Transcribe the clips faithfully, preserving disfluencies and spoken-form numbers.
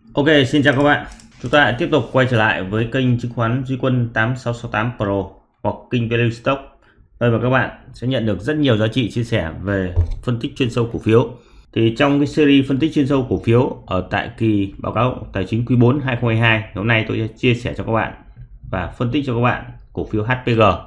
Ok, xin chào các bạn. Chúng ta lại tiếp tục quay trở lại với kênh chứng khoán Duy Quân tám sáu sáu tám Pro hoặc kênh Value Stock. Đây, và các bạn sẽ nhận được rất nhiều giá trị chia sẻ về phân tích chuyên sâu cổ phiếu. Thì trong cái series phân tích chuyên sâu cổ phiếu ở tại kỳ báo cáo tài chính quý bốn hai không hai hai, hôm nay tôi sẽ chia sẻ cho các bạn và phân tích cho các bạn cổ phiếu hát pê giê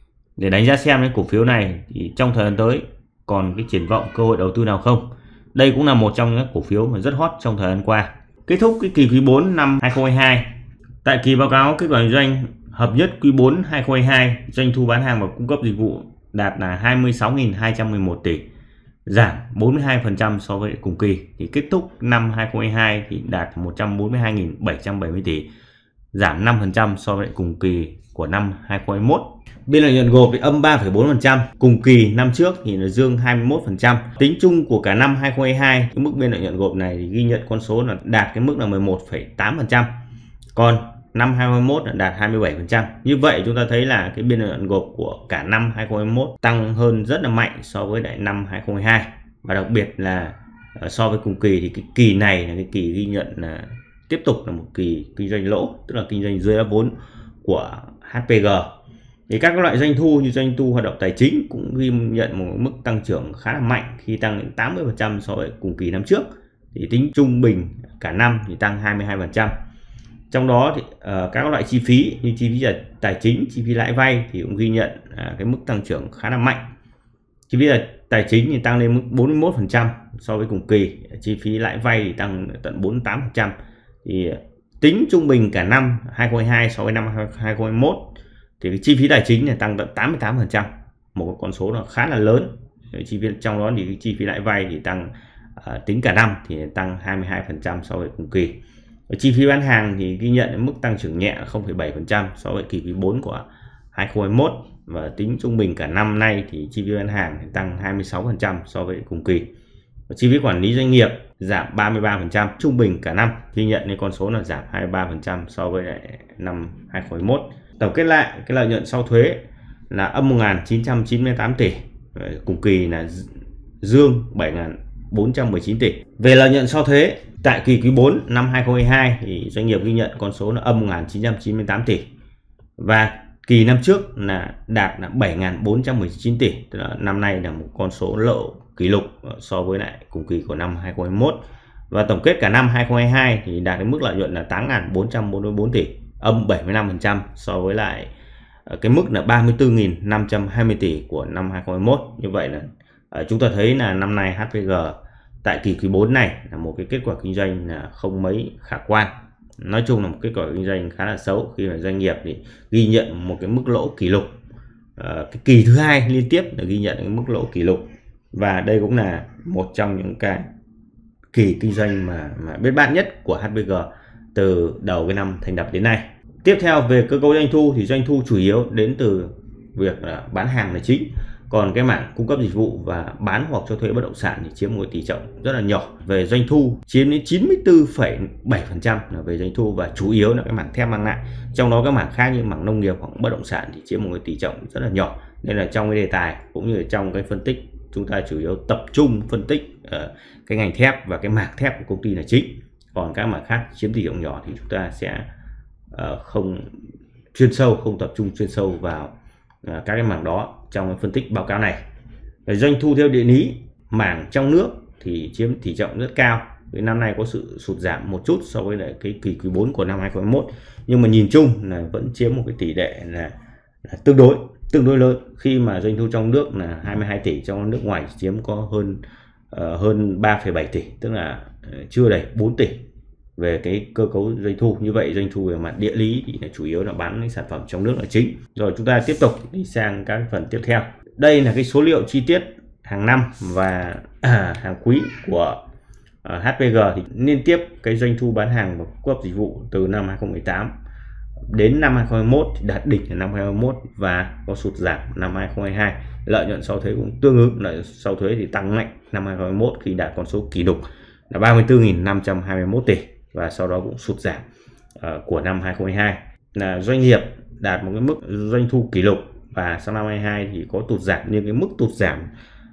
để đánh giá xem cái cổ phiếu này thì trong thời gian tới còn cái triển vọng cơ hội đầu tư nào không. Đây cũng là một trong những cổ phiếu mà rất hot trong thời gian qua. Kết thúc cái kỳ quý bốn năm hai không hai hai, tại kỳ báo cáo kết quả kinh doanh hợp nhất quý bốn hai không hai hai, doanh thu bán hàng và cung cấp dịch vụ đạt là hai mươi sáu nghìn hai trăm mười một tỷ, giảm bốn mươi hai phần trăm so với cùng kỳ. Thì kết thúc năm hai không hai hai thì đạt một trăm bốn mươi hai nghìn bảy trăm bảy mươi tỷ, giảm năm phần trăm so với cùng kỳ của năm hai không hai mốt. Biên lợi nhuận gộp thì âm ba phẩy bốn phần trăm, cùng kỳ năm trước thì là dương hai mươi mốt phần trăm. Tính chung của cả năm hai không hai hai, cái mức biên lợi nhuận gộp này thì ghi nhận con số là đạt cái mức là mười một phẩy tám phần trăm. Còn năm hai không hai mốt là đạt hai mươi bảy phần trăm. Như vậy chúng ta thấy là cái biên lợi nhuận gộp của cả năm hai không hai mốt tăng hơn rất là mạnh so với lại năm hai không hai hai. Và đặc biệt là so với cùng kỳ thì cái kỳ này là cái kỳ ghi nhận là tiếp tục là một kỳ kinh doanh lỗ, tức là kinh doanh dưới giá vốn của hát pê giê. Thì các loại doanh thu như doanh thu hoạt động tài chính cũng ghi nhận một mức tăng trưởng khá là mạnh khi tăng đến tám mươi phần trăm so với cùng kỳ năm trước. Thì tính trung bình cả năm thì tăng hai mươi hai phần trăm. Trong đó thì uh, các loại chi phí như chi phí tài chính, chi phí lãi vay thì cũng ghi nhận uh, cái mức tăng trưởng khá là mạnh. Chi phí tài chính thì tăng lên mức bốn mươi mốt phần trăm so với cùng kỳ, chi phí lãi vay thì tăng tận bốn mươi tám phần trăm. Thì tính trung bình cả năm hai không hai hai so với năm hai không hai mốt thì cái chi phí tài chính này tăng tận tám mươi tám phần trăm, một con số là khá là lớn. Chi phí trong đó thì cái chi phí lãi vay thì tăng uh, tính cả năm thì tăng hai mươi hai phần trăm so với cùng kỳ. Và chi phí bán hàng thì ghi nhận mức tăng trưởng nhẹ không phẩy bảy phần trăm so với kỳ quý bốn của hai không hai mốt, và tính trung bình cả năm nay thì chi phí bán hàng thì tăng hai mươi sáu phần trăm so với cùng kỳ. Và chi phí quản lý doanh nghiệp giảm ba mươi ba phần trăm, trung bình cả năm ghi nhận nên con số là giảm hai mươi ba phần trăm so với lại năm hai không hai mốt. Tổng kết lại cái lợi nhuận sau thuế là âm một nghìn chín trăm chín mươi tám tỷ, cùng kỳ là dương bảy nghìn bốn trăm mười chín tỷ. Về lợi nhuận sau thuế tại kỳ quý bốn năm hai không hai hai thì doanh nghiệp ghi nhận con số là âm một nghìn chín trăm chín mươi tám tỷ, và kỳ năm trước là đạt là bảy nghìn bốn trăm mười chín tỷ, tức là năm nay là một con số lỗ kỷ lục so với lại cùng kỳ của năm hai không hai mốt. Và tổng kết cả năm hai không hai hai thì đạt đến mức lợi nhuận là tám nghìn bốn trăm bốn mươi tư tỷ, âm bảy mươi lăm phần trăm so với lại cái mức là ba mươi tư nghìn năm trăm hai mươi tỷ của năm hai không hai mốt. Như vậy là chúng ta thấy là năm nay hát pê giê tại kỳ quý bốn này là một cái kết quả kinh doanh là không mấy khả quan. Nói chung là một kết quả kinh doanh khá là xấu khi mà doanh nghiệp thì ghi nhận một cái mức lỗ kỷ lục. À, cái kỳ thứ hai liên tiếp là ghi nhận cái mức lỗ kỷ lục, và đây cũng là một trong những cái kỳ kinh doanh mà, mà bết bát nhất của hát pê giê từ đầu cái năm thành lập đến nay. Tiếp theo về cơ cấu doanh thu thì doanh thu chủ yếu đến từ việc là bán hàng là chính, còn cái mảng cung cấp dịch vụ và bán hoặc cho thuê bất động sản thì chiếm một tỷ trọng rất là nhỏ. Về doanh thu chiếm đến chín mươi tư phẩy bảy phần trăm là về doanh thu, và chủ yếu là cái mảng thép mang lại. Trong đó các mảng khác như mảng nông nghiệp hoặc bất động sản thì chiếm một tỷ trọng rất là nhỏ. Nên là trong cái đề tài cũng như trong cái phân tích, chúng ta chủ yếu tập trung phân tích uh, cái ngành thép và cái mảng thép của công ty là chính. Còn các mảng khác chiếm tỷ trọng nhỏ thì chúng ta sẽ uh, không chuyên sâu, không tập trung chuyên sâu vào uh, các cái mảng đó trong phân tích báo cáo này. Về doanh thu theo địa lý, mảng trong nước thì chiếm tỷ trọng rất cao. Với năm nay có sự sụt giảm một chút so với lại cái kỳ quý bốn của năm hai không hai mốt, nhưng mà nhìn chung là vẫn chiếm một cái tỷ lệ là, là tương đối tương đối lớn, khi mà doanh thu trong nước là hai mươi hai tỷ, trong nước ngoài chiếm có hơn uh, hơn ba phẩy bảy tỷ, tức là uh, chưa đầy bốn tỷ về cái cơ cấu doanh thu. Như vậy doanh thu về mặt địa lý thì là chủ yếu là bán những sản phẩm trong nước là chính. Rồi chúng ta tiếp tục đi sang các phần tiếp theo. Đây là cái số liệu chi tiết hàng năm và à, hàng quý của uh, hát pê giê. Thì liên tiếp cái doanh thu bán hàng và cung cấp dịch vụ từ năm hai không một tám đến năm hai không hai mốt thì đạt đỉnh là năm hai không hai mốt và có sụt giảm năm hai không hai hai. Lợi nhuận sau thuế cũng tương ứng, lợi sau thuế thì tăng mạnh năm hai không hai mốt khi đạt con số kỷ lục là ba mươi tư nghìn năm trăm hai mươi mốt tỷ, và sau đó cũng sụt giảm uh, của năm hai không hai hai. Là doanh nghiệp đạt một cái mức doanh thu kỷ lục, và sau năm hai không hai hai thì có tụt giảm, nhưng cái mức tụt giảm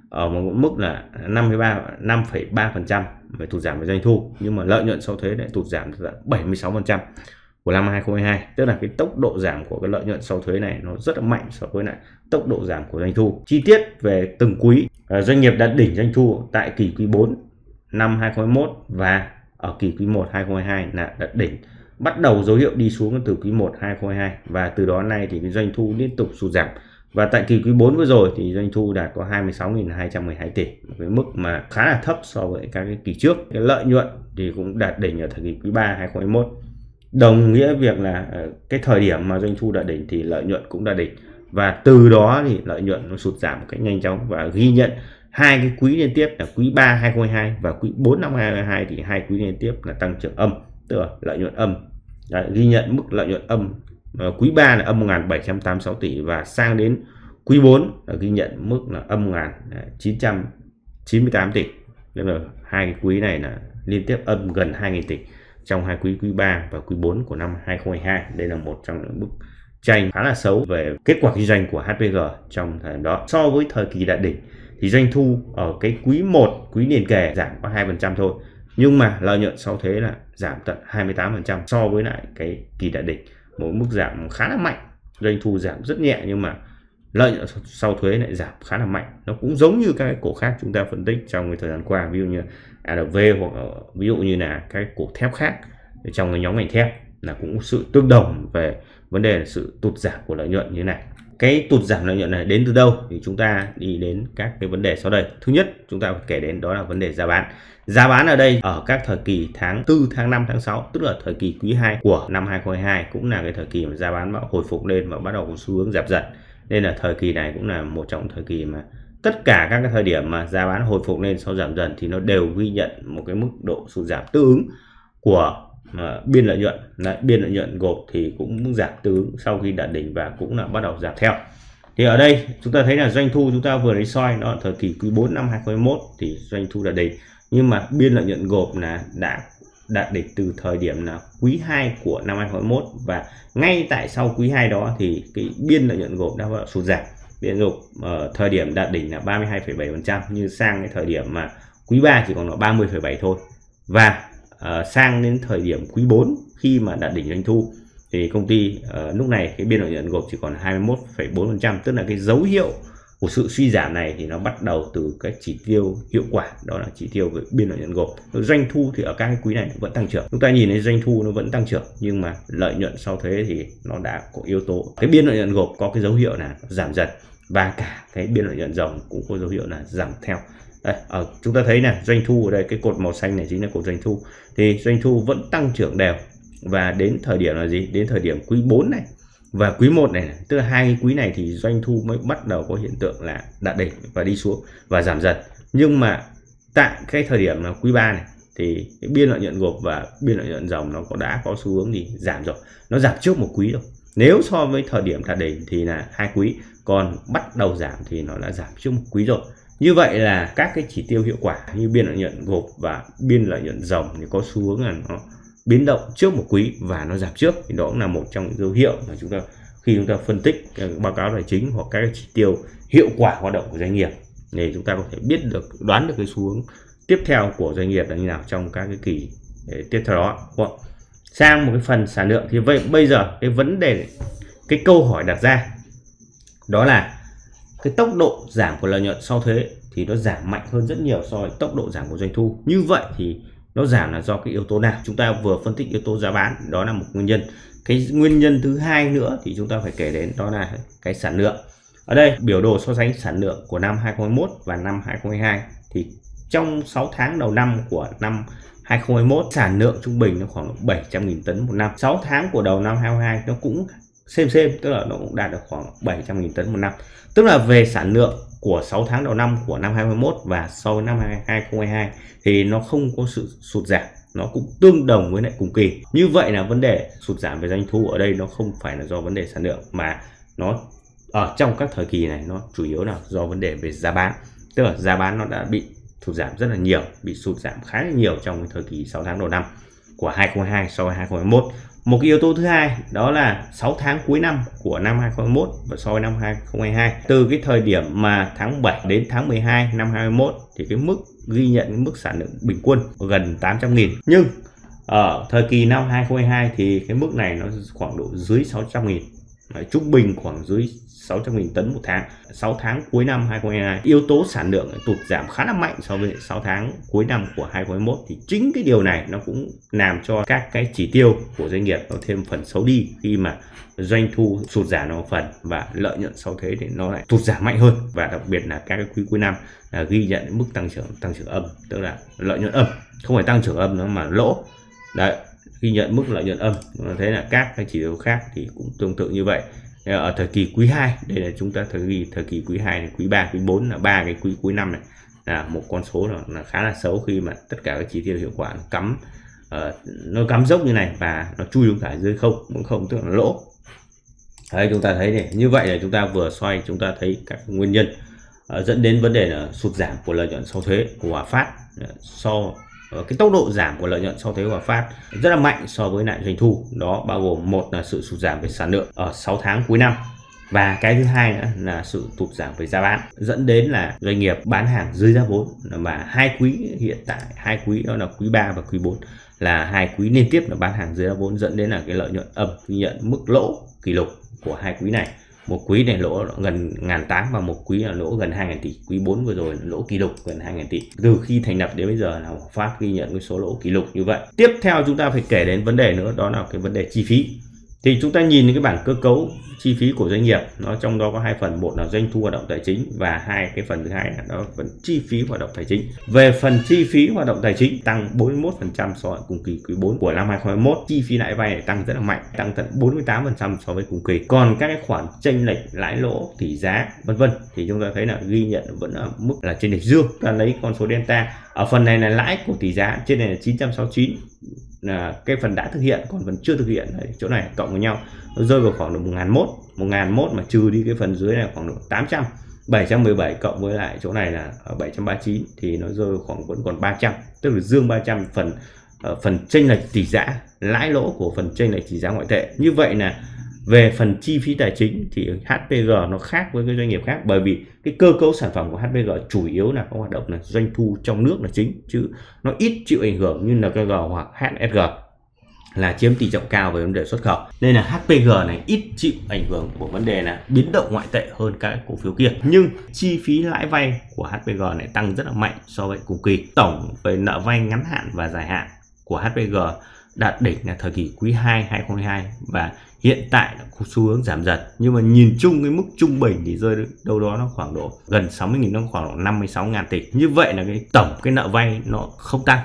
ở một mức là năm phẩy ba phần trăm về tụt giảm về doanh thu, nhưng mà lợi nhuận sau thuế lại tụt giảm là bảy mươi sáu phần trăm của năm hai không hai hai. Tức là cái tốc độ giảm của cái lợi nhuận sau thuế này nó rất là mạnh so với lại tốc độ giảm của doanh thu. Chi tiết về từng quý, doanh nghiệp đạt đỉnh doanh thu tại kỳ quý bốn năm hai không hai mốt và ở kỳ quý một hai không hai hai là đạt đỉnh, bắt đầu dấu hiệu đi xuống từ quý một hai không hai hai, và từ đó nay thì cái doanh thu liên tục sụt giảm. Và tại kỳ quý bốn vừa rồi thì doanh thu đạt có hai mươi sáu nghìn hai trăm mười hai tỷ, một cái mức mà khá là thấp so với các cái kỳ trước. Cái lợi nhuận thì cũng đạt đỉnh ở thời kỳ quý ba hai không hai mốt, đồng nghĩa việc là cái thời điểm mà doanh thu đạt đỉnh thì lợi nhuận cũng đạt đỉnh, và từ đó thì lợi nhuận nó sụt giảm một cách nhanh chóng, và ghi nhận hai cái quý liên tiếp là quý ba hai không hai hai và quý bốn năm hai không hai hai thì hai quý liên tiếp là tăng trưởng âm, tức là lợi nhuận âm. Đấy, ghi nhận mức lợi nhuận âm. Quý ba là âm một nghìn bảy trăm tám mươi sáu tỷ, và sang đến quý bốn là ghi nhận mức là âm một nghìn chín trăm chín mươi tám tỷ. Tức là hai cái quý này là liên tiếp âm gần hai nghìn tỷ trong hai quý, quý ba và quý bốn của năm hai không hai hai. Đây là một trong những bức tranh khá là xấu về kết quả kinh doanh của hát pê giê trong thời điểm đó. So với thời kỳ đạt đỉnh thì doanh thu ở cái quý một, quý liền kề giảm có hai phần trăm thôi, nhưng mà lợi nhuận sau thuế là giảm tận hai mươi tám phần trăm so với lại cái kỳ đạt đỉnh, một mức giảm khá là mạnh. Doanh thu giảm rất nhẹ nhưng mà lợi nhuận sau thuế lại giảm khá là mạnh. Nó cũng giống như các cái cổ khác chúng ta phân tích trong cái thời gian qua, ví dụ như a lờ vê hoặc ví dụ như là các cổ thép khác trong cái nhóm ngành thép, là cũng sự tương đồng về vấn đề là sự tụt giảm của lợi nhuận như thế này. Cái tụt giảm lợi nhuận này đến từ đâu thì chúng ta đi đến các cái vấn đề sau đây. Thứ nhất chúng ta phải kể đến đó là vấn đề giá bán. Giá bán ở đây ở các thời kỳ tháng tư, tháng năm, tháng sáu, tức là thời kỳ quý hai của năm hai không hai hai, cũng là cái thời kỳ mà giá bán đã hồi phục lên và bắt đầu có xu hướng giảm dần. Nên là thời kỳ này cũng là một trong thời kỳ mà tất cả các cái thời điểm mà giá bán hồi phục lên sau giảm dần thì nó đều ghi nhận một cái mức độ sụt giảm tương ứng của uh, biên lợi nhuận. Lại biên lợi nhuận gộp thì cũng giảm tương ứng sau khi đạt đỉnh và cũng là bắt đầu giảm theo. Thì ở đây chúng ta thấy là doanh thu chúng ta vừa lấy soi nó ở thời kỳ quý bốn năm hai không hai mốt thì doanh thu đạt đỉnh, nhưng mà biên lợi nhuận gộp là đã đạt đỉnh từ thời điểm là quý hai của năm hai không hai mốt, và ngay tại sau quý hai đó thì cái biên lợi nhuận gộp đã sụt giảm. Biên gộp ở thời điểm đạt đỉnh là ba mươi hai phẩy bảy phần trăm, như sang cái thời điểm mà quý ba chỉ còn là ba mươi phẩy bảy thôi, và uh, sang đến thời điểm quý bốn khi mà đạt đỉnh doanh thu thì công ty uh, lúc này cái biên lợi nhuận gộp chỉ còn hai mươi mốt phẩy bốn phần trăm. Tức là cái dấu hiệu của sự suy giảm này thì nó bắt đầu từ cái chỉ tiêu hiệu quả, đó là chỉ tiêu về biên lợi nhuận gộp. Doanh thu thì ở các cái quý này vẫn tăng trưởng, chúng ta nhìn thấy doanh thu nó vẫn tăng trưởng, nhưng mà lợi nhuận sau thuế thì nó đã có yếu tố cái biên lợi nhuận gộp có cái dấu hiệu là giảm dần, và cả cái biên lợi nhuận ròng cũng có dấu hiệu là giảm theo. Đây, ở chúng ta thấy là doanh thu ở đây, cái cột màu xanh này chính là cột doanh thu, thì doanh thu vẫn tăng trưởng đều, và đến thời điểm là gì, đến thời điểm quý bốn này và quý một này, tức là hai quý này thì doanh thu mới bắt đầu có hiện tượng là đạt đỉnh và đi xuống và giảm dần. Nhưng mà tại cái thời điểm là quý ba này thì cái biên lợi nhuận gộp và biên lợi nhuận ròng nó có đã có xu hướng gì giảm rồi, nó giảm trước một quý rồi. Nếu so với thời điểm đạt đỉnh thì là hai quý, còn bắt đầu giảm thì nó đã giảm trước một quý rồi. Như vậy là các cái chỉ tiêu hiệu quả như biên lợi nhuận gộp và biên lợi nhuận ròng thì có xu hướng là nó biến động trước một quý và nó giảm trước, thì đó cũng là một trong những dấu hiệu mà chúng ta khi chúng ta phân tích báo cáo tài chính hoặc các chỉ tiêu hiệu quả hoạt động của doanh nghiệp để chúng ta có thể biết được, đoán được cái xu hướng tiếp theo của doanh nghiệp là như nào trong các cái kỳ tiếp theo đó. Sang một cái phần sản lượng thì vậy bây giờ cái vấn đề, cái câu hỏi đặt ra đó là cái tốc độ giảm của lợi nhuận sau thuế thì nó giảm mạnh hơn rất nhiều so với tốc độ giảm của doanh thu. Như vậy thì nó giảm là do cái yếu tố nào? Chúng ta vừa phân tích yếu tố giá bán, đó là một nguyên nhân. Cái nguyên nhân thứ hai nữa thì chúng ta phải kể đến đó là cái sản lượng. Ở đây biểu đồ so sánh sản lượng của năm hai không hai mốt và năm hai không hai hai thì trong sáu tháng đầu năm của năm hai không hai mốt sản lượng trung bình nó khoảng bảy trăm nghìn tấn một năm. sáu tháng của đầu năm hai không hai hai nó cũng xem xem, tức là nó cũng đạt được khoảng bảy trăm nghìn tấn một năm. Tức là về sản lượng của sáu tháng đầu năm của năm hai không hai mốt và so với năm hai không hai hai thì nó không có sự sụt giảm, nó cũng tương đồng với lại cùng kỳ. Như vậy là vấn đề sụt giảm về doanh thu ở đây nó không phải là do vấn đề sản lượng, mà nó ở trong các thời kỳ này nó chủ yếu là do vấn đề về giá bán. Tức là giá bán nó đã bị sụt giảm rất là nhiều, bị sụt giảm khá là nhiều trong cái thời kỳ sáu tháng đầu năm. của hai không hai hai so với hai không hai mốt. Một cái yếu tố thứ hai đó là sáu tháng cuối năm của năm hai không hai mốt và so với năm hai không hai hai. Từ cái thời điểm mà tháng bảy đến tháng mười hai năm hai không hai mốt thì cái mức ghi nhận cái mức sản lượng bình quân gần tám trăm nghìn. Nhưng ở thời kỳ năm hai không hai hai thì cái mức này nó khoảng độ dưới sáu trăm nghìn. Trung bình khoảng dưới sáu trăm nghìn tấn một tháng. sáu tháng cuối năm hai không hai hai, yếu tố sản lượng tụt giảm khá là mạnh so với sáu tháng cuối năm của hai không hai mốt. Thì chính cái điều này nó cũng làm cho các cái chỉ tiêu của doanh nghiệp nó thêm phần xấu đi, khi mà doanh thu sụt giảm một phần và lợi nhuận sau thuế thì nó lại tụt giảm mạnh hơn. Và đặc biệt là các cái quý cuối năm là ghi nhận mức tăng trưởng tăng trưởng âm, tức là lợi nhuận âm, không phải tăng trưởng âm nữa mà lỗ. Đấy, ghi nhận mức lợi nhuận âm. Thế là các cái chỉ tiêu khác thì cũng tương tự như vậy. Ở thời kỳ quý hai, đây là chúng ta thời kỳ thời kỳ quý hai này, quý ba, quý bốn là ba cái quý cuối năm này là một con số là, là khá là xấu, khi mà tất cả các chỉ tiêu hiệu quả nó cắm uh, nó cắm dốc như này và nó chui xuống cả dưới không, cũng không, tức là lỗ. Đấy, chúng ta thấy này, như vậy là chúng ta vừa xoay chúng ta thấy các nguyên nhân uh, dẫn đến vấn đề là sụt giảm của lợi nhuận sau thuế của Hòa Phát. uh, so cái tốc độ giảm của lợi nhuận sau thuế của Hòa Phát rất là mạnh so với lại doanh thu. Đó bao gồm một là sự sụt giảm về sản lượng ở sáu tháng cuối năm, và cái thứ hai nữa là sự tụt giảm về giá bán, dẫn đến là doanh nghiệp bán hàng dưới giá vốn. Mà hai quý hiện tại, hai quý đó là quý ba và quý bốn là hai quý liên tiếp là bán hàng dưới giá vốn, dẫn đến là cái lợi nhuận âm, ghi nhận mức lỗ kỷ lục của hai quý này. Một quý này lỗ gần ngàn tám và một quý là lỗ gần hai nghìn tỷ. Quý bốn vừa rồi là lỗ kỷ lục gần hai nghìn tỷ. Từ khi thành lập đến bây giờ là Hòa Phát ghi nhận cái số lỗ kỷ lục như vậy. Tiếp theo chúng ta phải kể đến vấn đề nữa, đó là cái vấn đề chi phí. Thì chúng ta nhìn cái bảng cơ cấu chi phí của doanh nghiệp, nó trong đó có hai phần, một là doanh thu hoạt động tài chính và hai cái phần thứ hai là đó là phần chi phí hoạt động tài chính. Về phần chi phí hoạt động tài chính tăng bốn mươi mốt phần trăm so với cùng kỳ quý bốn của năm hai không hai mốt. Chi phí lãi vay này tăng rất là mạnh, tăng tận bốn mươi tám phần trăm so với cùng kỳ. Còn các cái khoản chênh lệch lãi lỗ, tỷ giá vân vân thì chúng ta thấy là ghi nhận vẫn ở mức là chênh lệch dương. Ta lấy con số delta ở phần này là lãi của tỷ giá, trên này là chín trăm sáu mươi chín, là cái phần đã thực hiện, còn phần chưa thực hiện đấy, chỗ này cộng với nhau nó rơi vào khoảng được một nghìn một trăm, một nghìn một trăm mà trừ đi cái phần dưới này khoảng độ tám trăm, bảy trăm mười bảy cộng với lại chỗ này là bảy trăm ba mươi chín thì nó rơi vào khoảng vẫn còn ba trăm, tức là dương ba trăm phần uh, phần chênh lệch tỷ giá, lãi lỗ của phần chênh lệch tỷ giá ngoại tệ. Như vậy là về phần chi phí tài chính thì hát pê giê nó khác với cái doanh nghiệp khác, bởi vì cái cơ cấu sản phẩm của hát pê giê chủ yếu là có hoạt động là doanh thu trong nước là chính, chứ nó ít chịu ảnh hưởng như en ca giê hoặc hát ét giê là chiếm tỷ trọng cao về vấn đề xuất khẩu. Nên là hát pê giê này ít chịu ảnh hưởng của vấn đề là biến động ngoại tệ hơn các cổ phiếu kia. Nhưng chi phí lãi vay của hát pê giê này tăng rất là mạnh so với cùng kỳ. Tổng về nợ vay ngắn hạn và dài hạn của hát pê giê đạt đỉnh là thời kỳ quý hai hai không hai hai và hiện tại là có xu hướng giảm dần. Nhưng mà nhìn chung cái mức trung bình thì rơi đâu đó nó khoảng độ gần sáu mươi nghìn, nó khoảng độ năm mươi sáu nghìn tỷ. Như vậy là cái tổng cái nợ vay nó không tăng.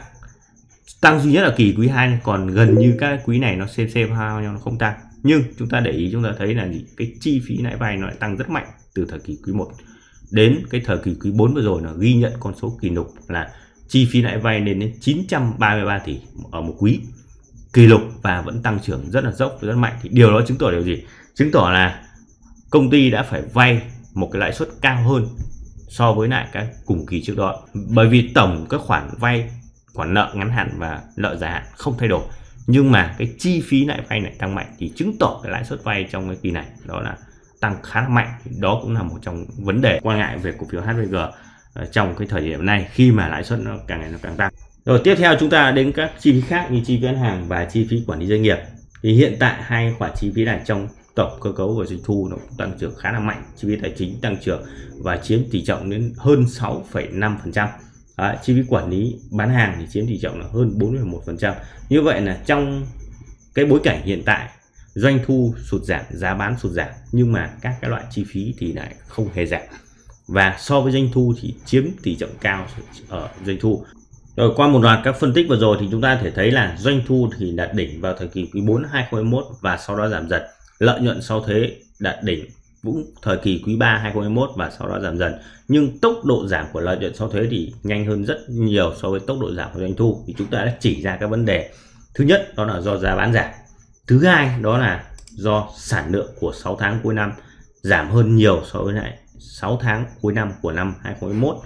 Tăng duy nhất là kỳ quý hai, còn gần như các quý này nó xem xem nhau nó không tăng. Nhưng chúng ta để ý chúng ta thấy là gì? Cái chi phí lãi vay nó lại tăng rất mạnh từ thời kỳ quý một đến cái thời kỳ quý bốn vừa rồi, là ghi nhận con số kỷ lục là chi phí lãi vay lên đến chín trăm ba mươi ba tỷ ở một quý, kỷ lục và vẫn tăng trưởng rất là dốc, rất mạnh. Thì điều đó chứng tỏ điều gì? Chứng tỏ là công ty đã phải vay một cái lãi suất cao hơn so với lại các cùng kỳ trước đó, bởi vì tổng các khoản vay, khoản nợ ngắn hạn và nợ dài hạn không thay đổi, nhưng mà cái chi phí lãi vay này tăng mạnh thì chứng tỏ cái lãi suất vay trong cái kỳ này đó là tăng khá là mạnh. Đó cũng là một trong vấn đề quan ngại về cổ phiếu hát pê giê trong cái thời điểm này, khi mà lãi suất nó càng ngày nó càng tăng. Rồi tiếp theo chúng ta đến các chi phí khác như chi phí bán hàng và chi phí quản lý doanh nghiệp. Thì hiện tại hai khoản chi phí này trong tổng cơ cấu của doanh thu nó cũng tăng trưởng khá là mạnh. Chi phí tài chính tăng trưởng và chiếm tỷ trọng đến hơn sáu phẩy năm phần trăm. À, chi phí quản lý bán hàng thì chiếm tỷ trọng là hơn bốn mươi mốt phần trăm. Như vậy là trong cái bối cảnh hiện tại doanh thu sụt giảm, giá bán sụt giảm, nhưng mà các cái loại chi phí thì lại không hề giảm, và so với doanh thu thì chiếm tỷ trọng cao ở doanh thu. Rồi qua một loạt các phân tích vừa rồi thì chúng ta thể thấy là doanh thu thì đạt đỉnh vào thời kỳ quý bốn hai không hai mốt và sau đó giảm dần. Lợi nhuận sau thuế đạt đỉnh cũng thời kỳ quý ba hai không hai mốt và sau đó giảm dần. Nhưng tốc độ giảm của lợi nhuận sau thuế thì nhanh hơn rất nhiều so với tốc độ giảm của doanh thu. Thì chúng ta đã chỉ ra các vấn đề. Thứ nhất đó là do giá bán giảm. Thứ hai đó là do sản lượng của sáu tháng cuối năm giảm hơn nhiều so với lại sáu tháng cuối năm của năm hai không hai mốt.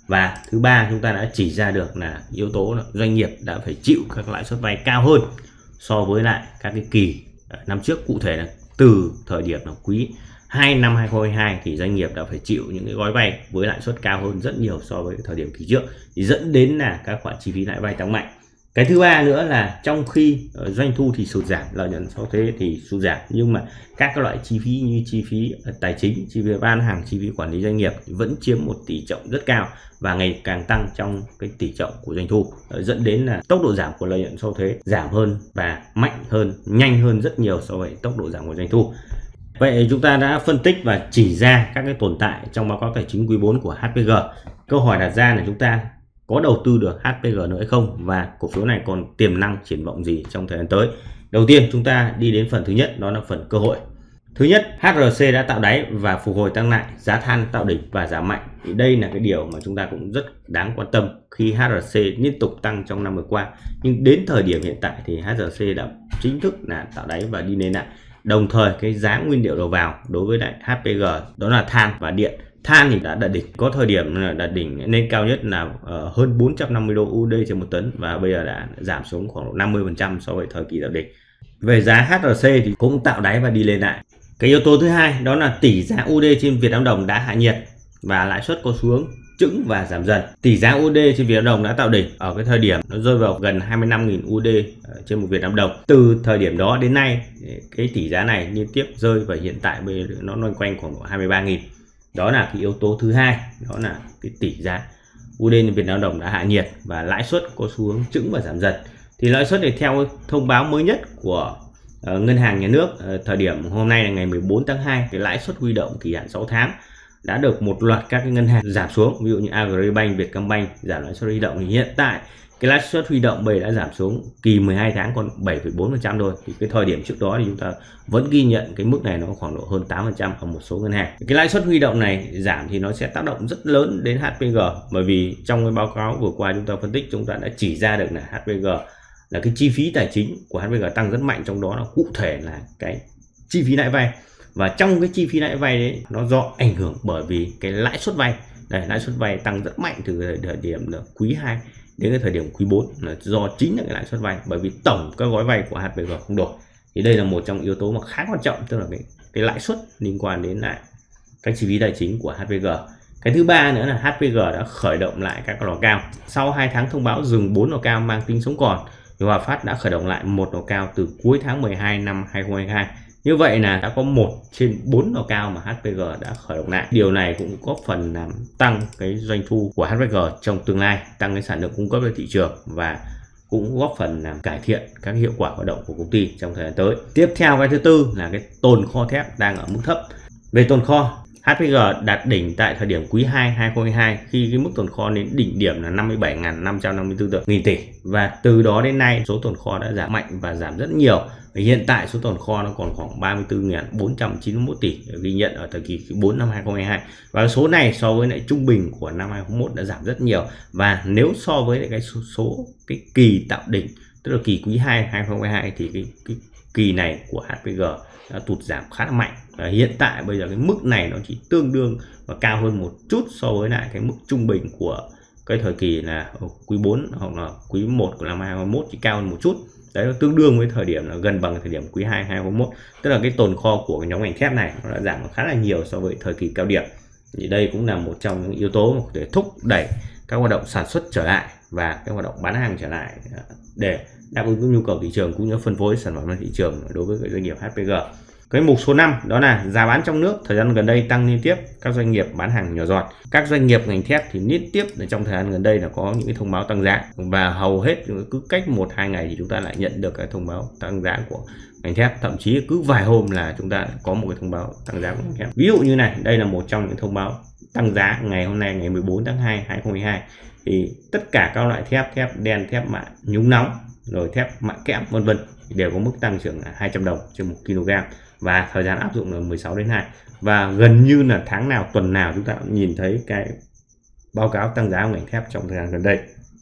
Và thứ ba, chúng ta đã chỉ ra được là yếu tố là doanh nghiệp đã phải chịu các lãi suất vay cao hơn so với lại các cái kỳ năm trước. Cụ thể là từ thời điểm là quý hai năm hai không hai hai thì doanh nghiệp đã phải chịu những cái gói vay với lãi suất cao hơn rất nhiều so với thời điểm kỳ trước, thì dẫn đến là các khoản chi phí lãi vay tăng mạnh. Cái thứ ba nữa là trong khi doanh thu thì sụt giảm, lợi nhuận sau thuế thì sụt giảm, nhưng mà các cái loại chi phí như chi phí tài chính, chi phí bán hàng, chi phí quản lý doanh nghiệp vẫn chiếm một tỷ trọng rất cao và ngày càng tăng trong cái tỷ trọng của doanh thu, dẫn đến là tốc độ giảm của lợi nhuận sau thuế giảm hơn và mạnh hơn, nhanh hơn rất nhiều so với tốc độ giảm của doanh thu. Vậy chúng ta đã phân tích và chỉ ra các cái tồn tại trong báo cáo tài chính quý bốn của hát pê giê. Câu hỏi đặt ra là chúng ta có đầu tư được hát pê giê nữa hay không, và cổ phiếu này còn tiềm năng triển vọng gì trong thời gian tới. Đầu tiên chúng ta đi đến phần thứ nhất, đó là phần cơ hội. Thứ nhất, hát rờ xê đã tạo đáy và phục hồi tăng lại, giá than tạo đỉnh và giảm mạnh. Thì đây là cái điều mà chúng ta cũng rất đáng quan tâm khi hát rờ xê liên tục tăng trong năm vừa qua. Nhưng đến thời điểm hiện tại thì hát rờ xê đã chính thức là tạo đáy và đi lên lại. Đồng thời cái giá nguyên liệu đầu vào đối với lại hát pê giê đó là than và điện. Than thì đã đạt đỉnh, có thời điểm là đạt đỉnh lên cao nhất là uh, hơn bốn trăm năm mươi đô u đê trên một tấn, và bây giờ đã giảm xuống khoảng năm mươi phần trăm so với thời kỳ tạo đỉnh. Về giá hát rờ xê thì cũng tạo đáy và đi lên lại. Cái yếu tố thứ hai đó là tỷ giá u đê trên Việt Nam đồng đã hạ nhiệt và lãi suất có xu hướng chững và giảm dần. Tỷ giá u đê trên Việt Nam đồng đã tạo đỉnh ở cái thời điểm nó rơi vào gần hai mươi lăm nghìn u đê trên một Việt Nam đồng. Từ thời điểm đó đến nay cái tỷ giá này liên tiếp rơi và hiện tại bây giờ nó loanh quanh khoảng hai mươi ba nghìn. Đó là cái yếu tố thứ hai, đó là cái tỷ giá u đê trên Việt Nam đồng đã hạ nhiệt và lãi suất có xu hướng chững và giảm dần. Thì lãi suất này theo thông báo mới nhất của uh, Ngân hàng Nhà nước uh, thời điểm hôm nay là ngày mười bốn tháng hai, cái lãi suất huy động kỳ hạn sáu tháng đã được một loạt các cái ngân hàng giảm xuống, ví dụ như Agribank, Vietcombank giảm lãi suất huy động. Thì hiện tại cái lãi suất huy động bây đã giảm xuống, kỳ mười hai tháng còn bảy phẩy bốn phần trăm thôi. Thì cái thời điểm trước đó thì chúng ta vẫn ghi nhận cái mức này nó khoảng độ hơn tám phần trăm ở một số ngân hàng. Cái lãi suất huy động này giảm thì nó sẽ tác động rất lớn đến hát pê giê, bởi vì trong cái báo cáo vừa qua chúng ta phân tích, chúng ta đã chỉ ra được là hát pê giê là cái chi phí tài chính của hát pê giê tăng rất mạnh, trong đó là cụ thể là cái chi phí lãi vay. Và trong cái chi phí lãi vay đấy nó do ảnh hưởng bởi vì cái lãi suất vay. Đây, lãi suất vay tăng rất mạnh từ thời điểm là quý hai đến cái thời điểm quý bốn là do chính là cái lãi suất vay, bởi vì tổng các gói vay của hát pê giê không đổi. Thì đây là một trong yếu tố mà khá quan trọng, tức là cái, cái lãi suất liên quan đến lại các chi phí tài chính của hát pê giê. Cái thứ ba nữa là hát pê giê đã khởi động lại các lò cao. Sau hai tháng thông báo dừng bốn lò cao mang tính sống còn, thì Hòa Phát đã khởi động lại một lò cao từ cuối tháng mười hai năm hai không hai hai. Như vậy là đã có một trên bốn lò cao mà hát pê giê đã khởi động lại. Điều này cũng góp phần làm tăng cái doanh thu của hát pê giê trong tương lai, tăng cái sản lượng cung cấp ra thị trường và cũng góp phần làm cải thiện các hiệu quả hoạt động của công ty trong thời gian tới. Tiếp theo cái thứ tư là cái tồn kho thép đang ở mức thấp. Về tồn kho, hát pê giê đạt đỉnh tại thời điểm quý hai hai không hai hai khi cái mức tồn kho đến đỉnh điểm là năm mươi bảy nghìn năm trăm năm mươi tư nghìn tỷ, và từ đó đến nay số tồn kho đã giảm mạnh và giảm rất nhiều. Hiện tại số tồn kho nó còn khoảng ba mươi tư nghìn bốn trăm chín mươi mốt tỷ ghi nhận ở thời kỳ quý bốn năm hai không hai hai, và số này so với lại trung bình của năm hai không hai mốt đã giảm rất nhiều. Và nếu so với lại cái số, số cái kỳ tạo đỉnh, tức là kỳ quý hai hai không hai hai, thì cái, cái kỳ này của hát pê giê đã tụt giảm khá là mạnh. Và hiện tại bây giờ cái mức này nó chỉ tương đương và cao hơn một chút so với lại cái mức trung bình của cái thời kỳ là quý bốn hoặc là quý một của năm hai không hai mốt, chỉ cao hơn một chút. Đấy, nó tương đương với thời điểm là gần bằng thời điểm quý hai hai không hai mốt. Tức là cái tồn kho của cái nhóm ngành thép này nó đã giảm khá là nhiều so với thời kỳ cao điểm. Thì đây cũng là một trong những yếu tố để thúc đẩy các hoạt động sản xuất trở lại và cái hoạt động bán hàng trở lại để đáp ứng cái nhu cầu thị trường cũng như phân phối sản phẩm ra thị trường đối với doanh nghiệp hát pê giê. Cái mục số năm đó là giá bán trong nước thời gian gần đây tăng liên tiếp, các doanh nghiệp bán hàng nhỏ giọt. Các doanh nghiệp ngành thép thì liên tiếp trong thời gian gần đây là có những cái thông báo tăng giá, và hầu hết cứ cách một hai ngày thì chúng ta lại nhận được cái thông báo tăng giá của ngành thép, thậm chí cứ vài hôm là chúng ta có một cái thông báo tăng giá của ngành thép. Ví dụ như này, đây là một trong những thông báo tăng giá ngày hôm nay ngày mười bốn tháng hai hai không hai hai. Thì tất cả các loại thép, thép đen, thép mạ nhúng nóng, rồi thép mạ kẽm vân vân đều có mức tăng trưởng là hai trăm đồng trên một ki lô gam, và thời gian áp dụng là mười sáu đến hai, và gần như là tháng nào tuần nào chúng ta cũng nhìn thấy cái báo cáo tăng giá của ngành thép trong thời gian gần đây.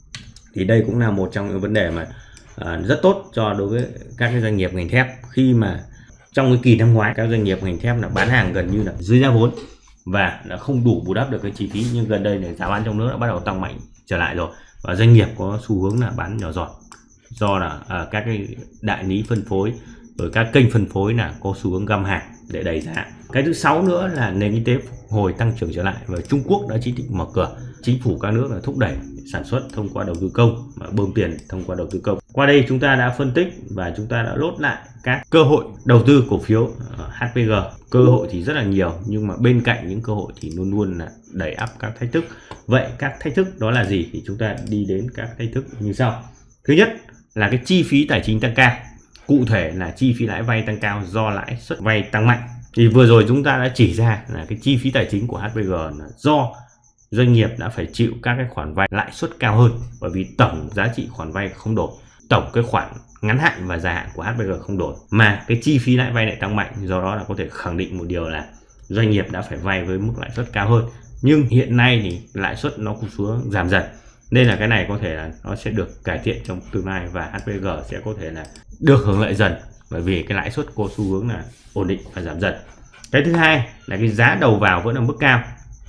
Thì đây cũng là một trong những vấn đề mà à, rất tốt cho đối với các cái doanh nghiệp ngành thép, khi mà trong cái kỳ năm ngoái các doanh nghiệp ngành thép là bán hàng gần như là dưới giá vốn, và đã không đủ bù đắp được cái chi phí, nhưng gần đây này giá bán trong nước đã bắt đầu tăng mạnh trở lại rồi và doanh nghiệp có xu hướng là bán nhỏ giọt do là à, các cái đại lý phân phối rồi các kênh phân phối là có xu hướng găm hàng để đẩy giá. Cái thứ sáu nữa là nền kinh tế phục hồi tăng trưởng trở lại và Trung Quốc đã chính thức mở cửa. Chính phủ các nước là thúc đẩy sản xuất thông qua đầu tư công và bơm tiền thông qua đầu tư công. Qua đây chúng ta đã phân tích và chúng ta đã lốt lại các cơ hội đầu tư cổ phiếu hát pê giê. Cơ hội thì rất là nhiều, nhưng mà bên cạnh những cơ hội thì luôn luôn là đẩy áp các thách thức. Vậy các thách thức đó là gì thì chúng ta đi đến các thách thức như sau. Thứ nhất là cái chi phí tài chính tăng cao, cụ thể là chi phí lãi vay tăng cao do lãi suất vay tăng mạnh. Thì vừa rồi chúng ta đã chỉ ra là cái chi phí tài chính của hát pê giê là do doanh nghiệp đã phải chịu các cái khoản vay lãi suất cao hơn, bởi vì tổng giá trị khoản vay không đổi, tổng cái khoản ngắn hạn và dài hạn của hát pê giê không đổi, mà cái chi phí lãi vay lại tăng mạnh. Do đó là có thể khẳng định một điều là doanh nghiệp đã phải vay với mức lãi suất cao hơn, nhưng hiện nay thì lãi suất nó cũng xuống giảm dần, nên là cái này có thể là nó sẽ được cải thiện trong tương lai và hát pê giê sẽ có thể là được hưởng lợi dần, bởi vì cái lãi suất có xu hướng là ổn định và giảm dần. Cái thứ hai là cái giá đầu vào vẫn ở mức cao.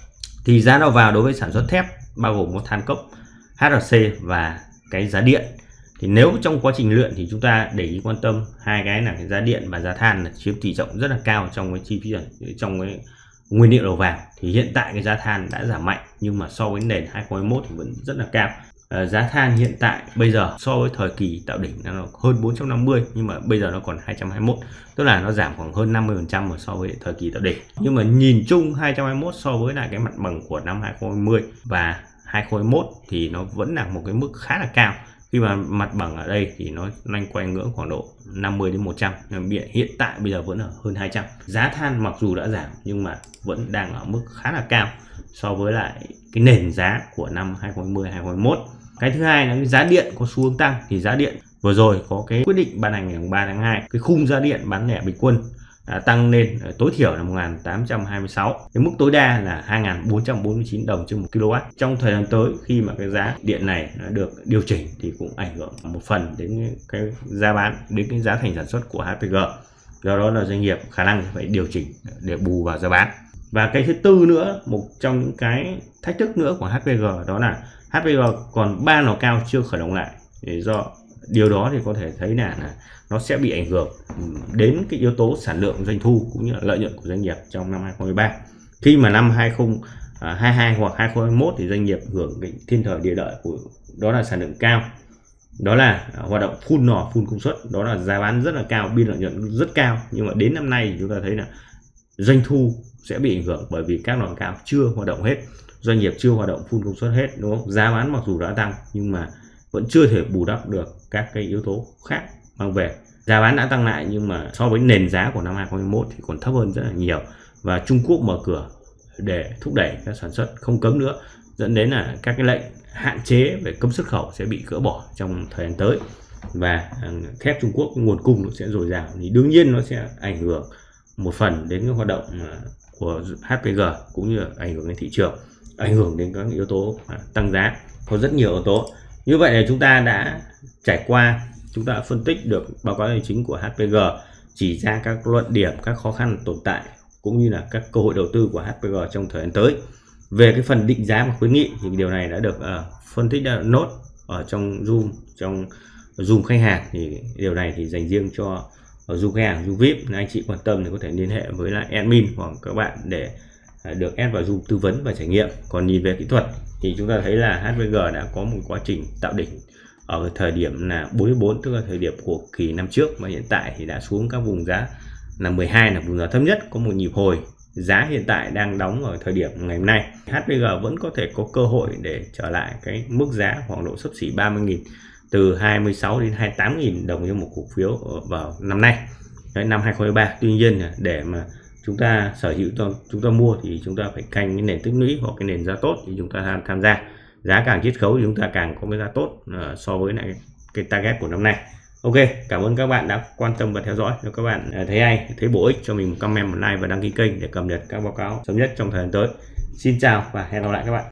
Thì giá đầu vào đối với sản xuất thép bao gồm có than cốc, hát rờ xê và cái giá điện. Thì nếu trong quá trình luyện thì chúng ta để ý quan tâm hai cái là cái giá điện và giá than là chiếm tỷ trọng rất là cao trong cái chi phí, trong cái nguyên liệu đầu vào. Thì hiện tại cái giá than đã giảm mạnh, nhưng mà so với nền hai không hai mốt thì vẫn rất là cao. À, giá than hiện tại bây giờ so với thời kỳ tạo đỉnh nó hơn bốn trăm năm mươi, nhưng mà bây giờ nó còn hai trăm hai mươi mốt, tức là nó giảm khoảng hơn năm mươi phần trăm so với thời kỳ tạo đỉnh. Nhưng mà nhìn chung hai trăm hai mươi mốt so với lại cái mặt bằng của năm hai không hai không và hai không hai mốt thì nó vẫn là một cái mức khá là cao, khi mà mặt bằng ở đây thì nó loanh quanh ngưỡng khoảng độ năm mươi đến một trăm, nhưng hiện tại bây giờ vẫn ở hơn hai trăm. Giá than mặc dù đã giảm nhưng mà vẫn đang ở mức khá là cao so với lại cái nền giá của năm hai không hai không hai không hai mốt. Cái thứ hai là cái giá điện có xu hướng tăng. Thì giá điện vừa rồi có cái quyết định ban hành ngày ba tháng hai, cái khung giá điện bán lẻ bình quân đã tăng lên tối thiểu là một nghìn tám trăm hai mươi sáu, cái mức tối đa là hai nghìn bốn trăm bốn mươi chín đồng trên một ki lô oát. Trong thời gian tới khi mà cái giá điện này nó được điều chỉnh thì cũng ảnh hưởng một phần đến cái giá bán, đến cái giá thành sản xuất của hát pê giê. Do đó là doanh nghiệp khả năng phải điều chỉnh để bù vào giá bán. Và cái thứ tư nữa, một trong những cái thách thức nữa của hát pê giê đó là hát pê giê còn ba lò cao chưa khởi động lại. Để do điều đó thì có thể thấy là, là nó sẽ bị ảnh hưởng đến cái yếu tố sản lượng, doanh thu cũng như là lợi nhuận của doanh nghiệp trong năm hai không hai ba. Khi mà năm hai không hai hai hoặc hai không hai mốt thì doanh nghiệp hưởng cái thiên thời địa lợi của đó là sản lượng cao, đó là hoạt động phun lò phun công suất, đó là giá bán rất là cao, biên lợi nhuận rất cao. Nhưng mà đến năm nay chúng ta thấy là doanh thu sẽ bị ảnh hưởng bởi vì các lò cao chưa hoạt động hết, doanh nghiệp chưa hoạt động full công suất hết, đúng không? Giá bán mặc dù đã tăng nhưng mà vẫn chưa thể bù đắp được các cái yếu tố khác mang về. Giá bán đã tăng lại nhưng mà so với nền giá của năm hai không hai mốt thì còn thấp hơn rất là nhiều. Và Trung Quốc mở cửa để thúc đẩy các sản xuất, không cấm nữa, dẫn đến là các cái lệnh hạn chế về cấm xuất khẩu sẽ bị gỡ bỏ trong thời gian tới. Và thép Trung Quốc nguồn cung nó sẽ dồi dào thì đương nhiên nó sẽ ảnh hưởng một phần đến cái hoạt động của hát pê giê cũng như ảnh hưởng đến thị trường, ảnh hưởng đến các yếu tố tăng giá, có rất nhiều yếu tố. Như vậy là chúng ta đã trải qua, chúng ta đã phân tích được báo cáo tài chính của hát pê giê, chỉ ra các luận điểm, các khó khăn tồn tại cũng như là các cơ hội đầu tư của hát pê giê trong thời gian tới. Về cái phần định giá và khuyến nghị thì điều này đã được uh, phân tích, đã nốt ở trong Zoom, trong Zoom khách hàng. Thì điều này thì dành riêng cho Zoom khách hàng, Zoom vi ai pi. Nếu anh chị quan tâm thì có thể liên hệ với lại admin hoặc các bạn để được add vào Zoom tư vấn và trải nghiệm. Còn nhìn về kỹ thuật thì chúng ta thấy là hát pê giê đã có một quá trình tạo đỉnh ở thời điểm là bốn mươi bốn, tức là thời điểm của kỳ năm trước, và hiện tại thì đã xuống các vùng giá là mười hai là vùng giá thấp nhất, có một nhịp hồi. Giá hiện tại đang đóng ở thời điểm ngày hôm nay, hát pê giê vẫn có thể có cơ hội để trở lại cái mức giá khoảng độ xấp xỉ ba mươi nghìn, từ hai mươi sáu đến hai mươi tám nghìn đồng cho một cổ phiếu vào năm nay. Đấy, năm hai không hai ba. Tuy nhiên để mà chúng ta sở hữu, chúng ta mua thì chúng ta phải canh cái nền tích lũy hoặc cái nền giá tốt thì chúng ta tham gia. Giá càng chiết khấu thì chúng ta càng có cái giá tốt uh, so với lại cái target của năm nay. Ok, cảm ơn các bạn đã quan tâm và theo dõi. Nếu các bạn thấy hay, thấy bổ ích, cho mình một comment, một like và đăng ký kênh để cập nhật các báo cáo sớm nhất trong thời gian tới. Xin chào và hẹn gặp lại các bạn.